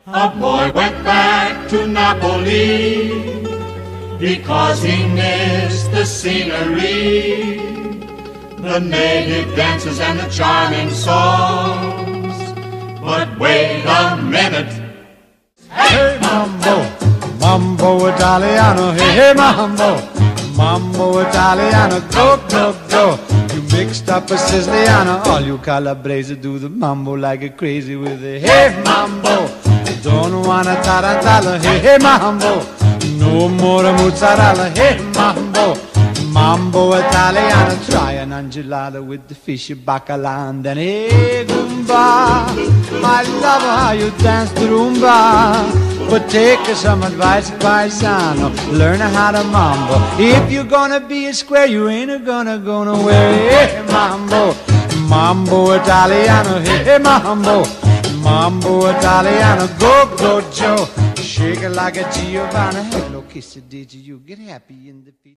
A boy went back to Napoli because he missed the scenery, the native dances and the charming songs. But wait a minute. Hey, mambo, mambo Italiano, hey, hey, mambo, mambo Italiano, go, go, go. You mixed up a Siciliano, all you Calabrese do the mambo like a crazy with a hey, mambo. Don't wanna tarantella, hey, hey, mambo. No more mozzarella, hey, mambo. Mambo Italiano, try an angelada with the fish bacala and then hey, Goomba. I love how you dance the rumba. But take some advice, paisano, learn how to mambo. If you're gonna be a square, you ain't gonna go nowhere. Hey, mambo, mambo Italiano, hey, mambo. Mambo Italiano, go, go, Joe. Shake it like a Giovanna. Hello, kiss it, did you get happy in the feet?